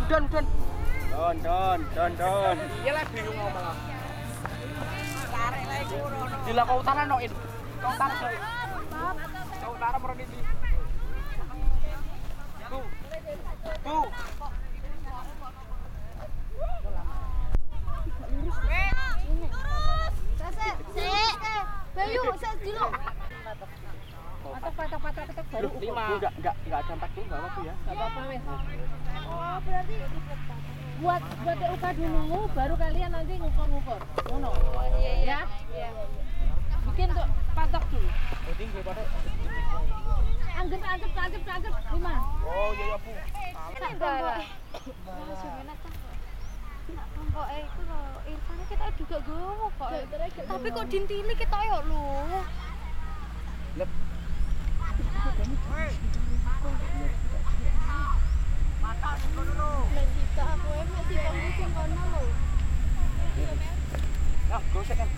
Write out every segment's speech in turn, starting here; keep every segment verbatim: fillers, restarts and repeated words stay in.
don don. Don don don don. Iya lah bingung ngomong. Tarik lagi ngono. Dila kau utara no in. Kau utara so. Kau utara meron ini. Tuh. Tuh. Bayu, saya dulu. Patok patok patok patok baru lima. Enggak enggak enggak ada empat puluh enggak apa-apa ya. Enggak apa-apa wes. Oh, berarti buat buat D U K dulu baru kalian nanti ngukur-ngukur. Ngono. Ya? Iya. Bikin tuh patok dulu. Jadi nggih patok. Anggap anggap anggap anggap lima. Oh iya ya Bu. tak enggak. Kok eh itu lho, Irfan kita juga gowo kok. Tapi kok dintili kita yo lho. Lep. Mata kono lho. Lah kita aku e mesti kanggo sing kono lho. Nah, gosek kan.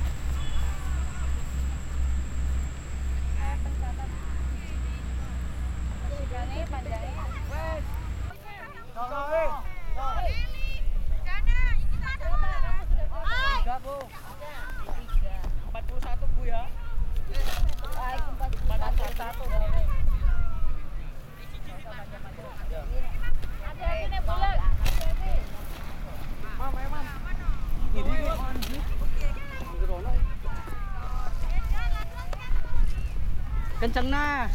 Sigane panjangnya. Wes. Soe. Tiga Bu. Empat puluh satu Bu ya. Empat puluh satu. Hati-hati nek bulan. Mam, ayo Mam. Ini mandi. Kenceng nah.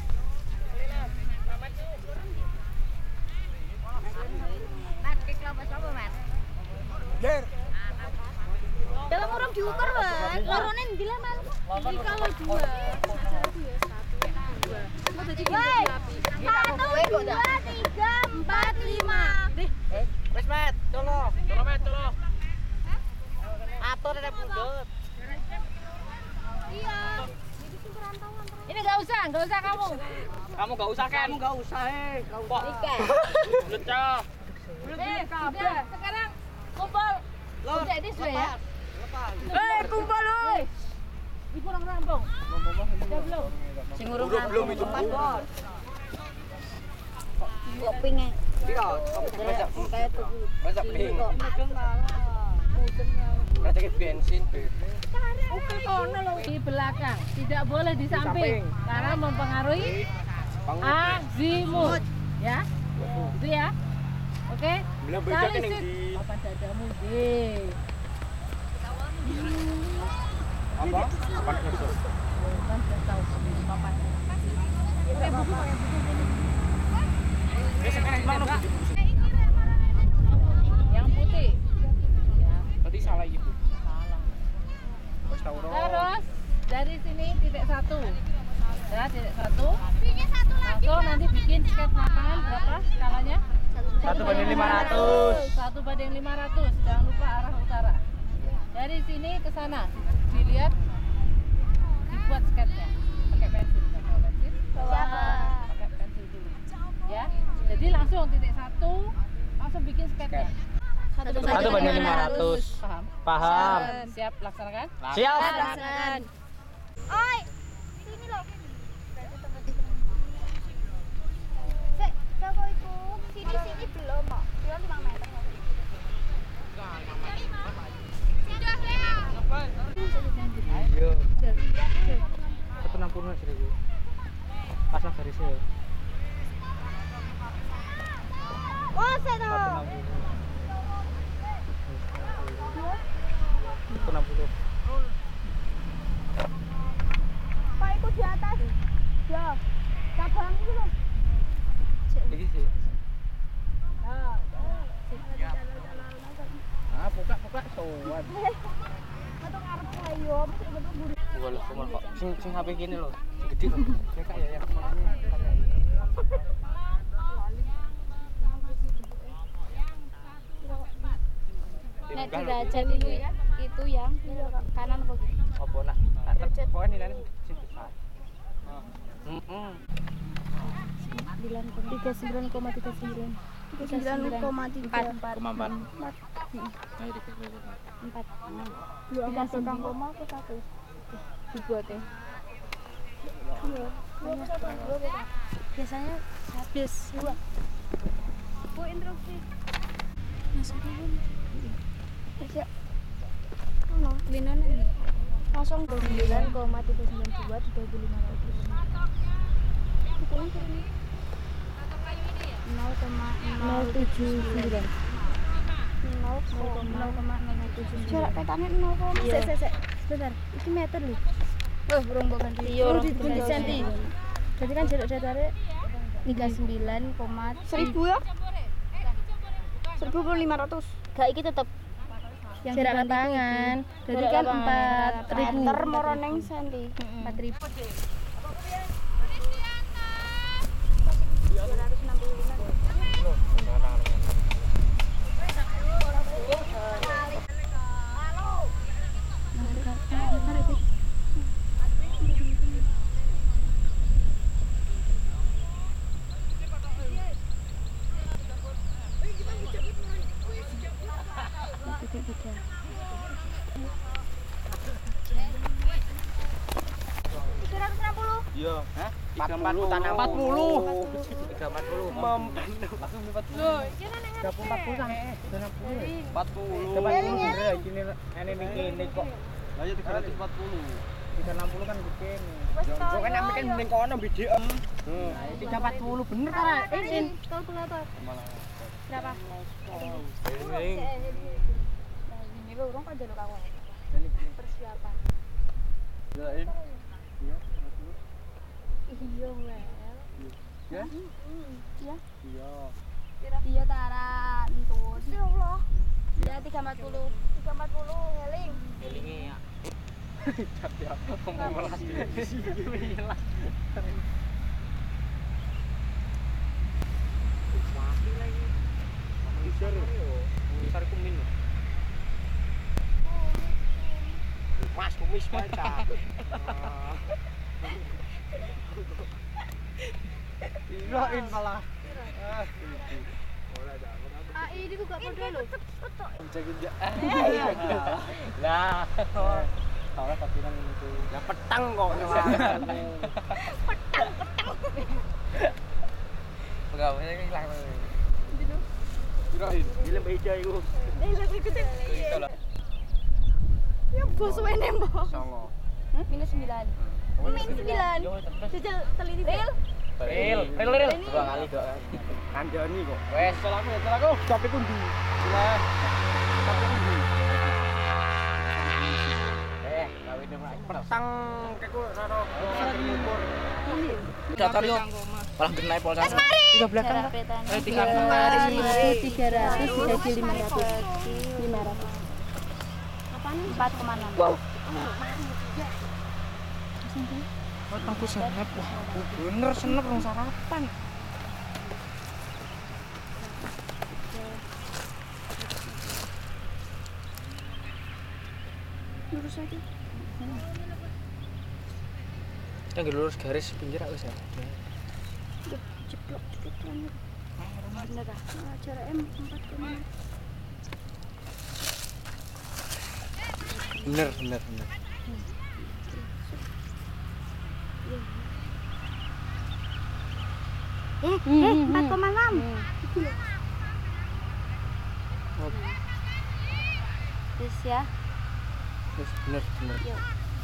Mat, kek lompat apa, Mat? Ger. Dalam orang diukur, Mas. Lorone ndi lah, Mas? Iki kalau dua. Saja dua, satu, dua. Mau jadi api. Satu, dua, tiga, empat, lima. Deh. Eh, wes Mat, colo. Colo Mat, colo. Atur nek pundut. Iya. Jadi sing kerantauan. Ini enggak usah, enggak usah kamu. Kamu enggak usah kan? Kamu enggak usah, eh. Kau kok. Ikan. Lecah. Eh, sudah. Sekarang kumpul. Lor. Udah ini sudah ya. Lepas. Eh, kumpul loh. Ibu orang rampung. Udah belum? Sing urung belum itu. kok pinge. Iya, kamu masak. Kayak tuh. Masak ping. Mudeng kalah. Mudeng kalah. Racik bensin. Oke, kono loh. Di belakang, tidak boleh di samping, karena mempengaruhi azimut. Ya, itu ya. Oke. Bilang becak Kali ning sit. di Papan dadamu nggih. apa? Papan khusus. Kan sudah tahu sendiri papan. Pakai buku, pakai buku ini. Ya sekarang gimana? Yang putih. Ya, Tadi salah Ibu. salah. Wes tahu ro. Terus dari sini titik satu. Ya, titik satu. Pinge satu lagi. Langsung nanti bikin sket lapangan berapa skalanya? Satu banding lima ratus. Satu banding lima ratus. Jangan lupa arah utara. Dari sini ke sana dilihat, dibuat sketnya pakai pensil. Pakai pensil. Siapa? Pakai pensil dulu. Ya. Jadi langsung titik satu, langsung bikin sketnya. Satu Satu banding lima ratus. Paham? Paham. Siap laksanakan? Siap. Laksanakan. Oi, sini loh. Sek, toko iku. Sini sini belum kok. Belum lima meter. Sudah ya. Ayo. Satu enam puluh seribu. Pasang garisnya ya. Oh, saya tahu. Satu enam puluh. Pak iku di atas. Ya. Cabang itu loh. Ini sih. Ah, buka buka sowan. Atau ngarep ayo, betul buri. Gua lho cuma kok sing sing H P gini loh. Sing gede loh. Kayak kayak yang kemarin. Nek derajat itu itu yang kanan apa gitu? Apa nak? Tak ter pokoknya nilainya sing besar. Heeh. tiga sembilan koma tiga sembilan tiga sembilan koma tiga empat Koma empat. empat Ayo dikit. empat tiga sembilan koma ke satu dibuat ya iya biasanya habis dua Bu interupsi. Masuk dulu. Ya. Ono, linone. Kosong sembilan koma tiga sembilan dua tiga ribu lima ratus. nol koma nol tujuh sembilan. nol koma nol tujuh sembilan. Jarak petane nol koma. Sek sek sek. Sebentar, iki meter lho. Wah, burung mbok ganti. Iya, di senti. Berarti kan jarak datare tiga puluh sembilan koma seribu ya? seribu lima ratus. Gak iki tetep yang jarak lapangan. Jadi kan empat ribu meter moroneng senti. empat ribu. Iya. Hah? empat puluh tanah empat puluh. tiga empat puluh. Langsung empat puluh. Loh, iki nang empat puluh sampe enam puluh. empat puluh. empat puluh bener iki ene ning kene kok. Lah ya tiga ratus empat puluh. tiga enam puluh kan kene. Yo kan ampe kan ning kono bidhem. Heeh. tiga empat puluh bener ta? Izin, kalkulator. Berapa? Ini. Ini urung kok jaluk aku. Persiapan. Lain. Iya. Iya, well. Ya? Iya. Iya. Iya Tara, entus. Ya Allah. Iya tiga empat puluh. tiga empat puluh heling. Helinge ya. Cap ya. Ngomong melas. Melas. Mati lagi. Besar. Besar kumin. Mas kumis baca. Irain malah. Ah, ora ada. Ah, ini buka kode lho. Injak-injak. Lah, salah tapi nang itu. Ya petang kok nyewa. Petang, petang. Pegawai ilang. Irain, dilem beja iku. Eh, lebih gede. Itu lah. Ya bos wene mbok. Songo. Minus sembilan. Minus sembilan. Jajal teliti. Ril. Ril, ril, ril. Dua kali, dua kali. Kandani kok. Wes, cel aku ya, cel aku. Tapi ku ndi? Lah. Tapi ku ndi? Eh, kawin nek petang keku karo ngukur. Datar yo. Malah genai polsa. Tiga belakang. Eh, tiga ratus tiga ratus dibagi lima ratus. lima ratus. Apaan? empat koma enam. Wow. Matangku senep, wah bener senep rong sarapan. Lurus lagi. Yang lurus garis pinggir aku sih. Duh, jeblok dikit banget. Bener ah. Jaraknya empat koma enam. Bener, bener, bener. Eh, eh, empat koma enam. Terus ya. Terus bener, bener. Yuk.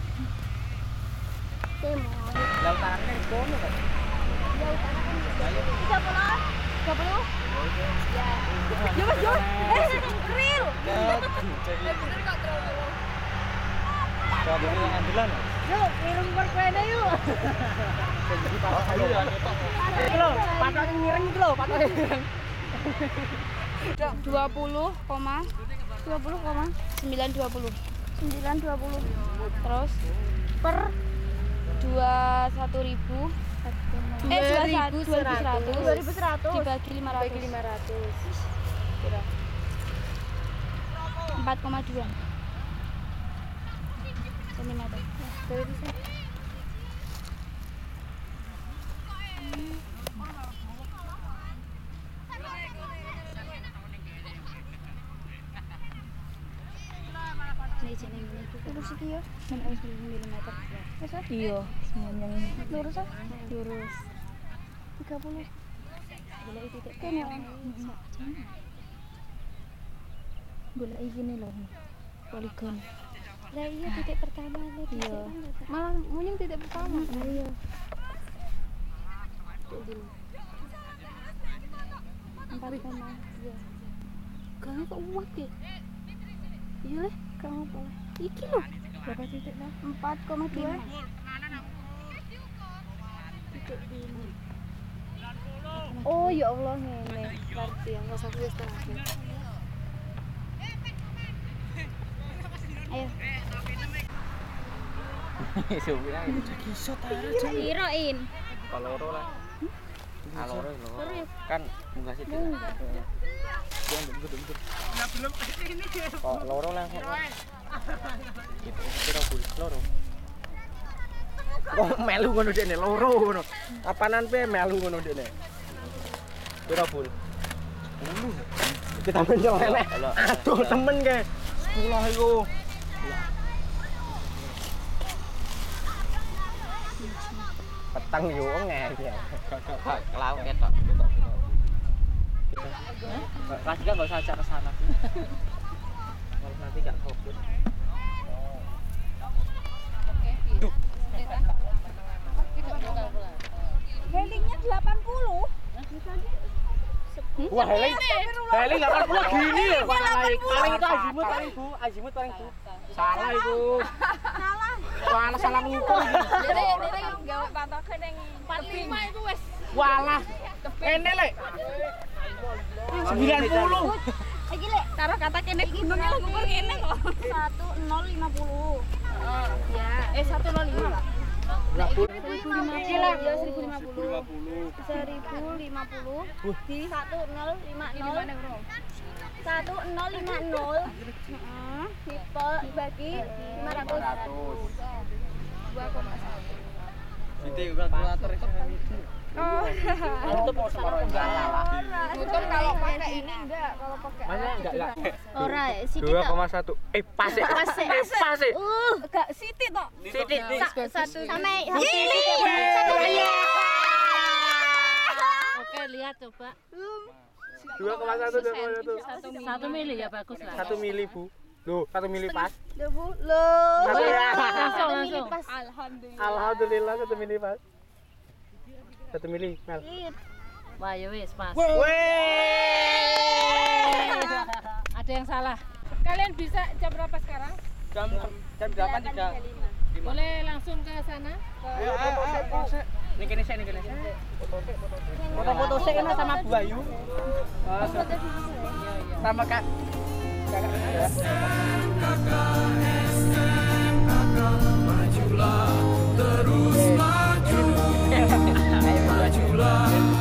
Temo. Lah utarane kono kok. Ya utara kan tiga puluh. tiga puluh. Ya. Yo Mas, yo. Eh, real. Bener kok terlalu. Coba ini ambilan. Yuk, kirim perkuena yuk. Jadi patok ayo ya. Itu lho, patok ngireng itu lho, patok ngireng. dua puluh koma dua puluh koma sembilan dua puluh. sembilan dua puluh. Terus per dua puluh satu ribu eh dua ribu seratus dua ribu seratus dibagi lima ratus dibagi lima ratus kira empat koma dua sentimeter. Dari sini. Ini jeneng ini lurus iki ya, enam puluh milimeter. Wes iya, semuanya lurus ah, lurus tiga puluh. Golek titik kene. Golek iki lho. Poligon. Lah iya titik pertama nih. Iya. Malah munyung titik pertama. Iya. Empat koma. Iya. Kamu kok uwak ya? Iya leh, kamu apa? Iki lho. Berapa titik lah? empat koma dua. Titik ini. Oh ya Allah ngene. Berarti yang enggak satu setengah. Ayo. Supir ae iso ta. Kirain. Kalau loro lah. Ah loro loro. Loro ya? Kan munggah sithik. Munggah. Ya nduk nduk. Nah belum ini dia. Kok loro lah. Itu kira bul loro. Kok melu ngono dekne loro ngono. Apanan pe melu ngono dekne. Pira bul? Kita menjelek. Aduh temen ke. sepuluh iku. Petang yo ngeyel. Lauk ketok. Kelas tiga enggak usah ajak ke sana. Kalau nanti enggak fokus. Handingnya delapan puluh. Wah, heling. Heling delapan puluh gini ya, Pak. Paling itu azimut paling Bu, azimut paling Bu. Salah itu. Salah. Salah salah ngukur. Dene dene gawe patoke ning empat puluh lima itu wes. Walah. Kene lek. sembilan puluh. iki lek karo kata kene gunungnya lho ngukur kene kok. satu nol lima puluh. Ya, eh satu nol lima lah. seribu lima puluh lah, ya seribu lima puluh. seribu lima puluh di satu nol lima nol. satu nol lima nol. Heeh, dibagi lima ratus. dua koma satu. Titik kalkulator itu. Oh. Itu mau separuh enggak salah. Betul kalau pakai ini enggak, kalau pakai. Mana enggak enggak. Ora, Siti dua koma satu. Eh pas sih. Pas sih. Eh pas sih. Uh, enggak Siti tok. Siti. Satu sampai Satu iya. Oke, lihat coba. dua koma satu dua koma satu. Satu mili ya bagus lah. satu mili Bu. Loh, satu mili pas. Debu loh. Satu ya. Langsung langsung. Alhamdulillah. Alhamdulillah satu mili pas. Satu mili, Mel. Wah, ya wis pas. Weh. Ada yang salah. Kalian bisa jam berapa sekarang? Jam jam delapan tiga. Boleh langsung ke sana? Ayo, ayo, ayo. Ini kene sik, ini kene sik. Foto-foto sik kan sama Bu Ayu. Sama Kak. Majulah terus maju, majulah.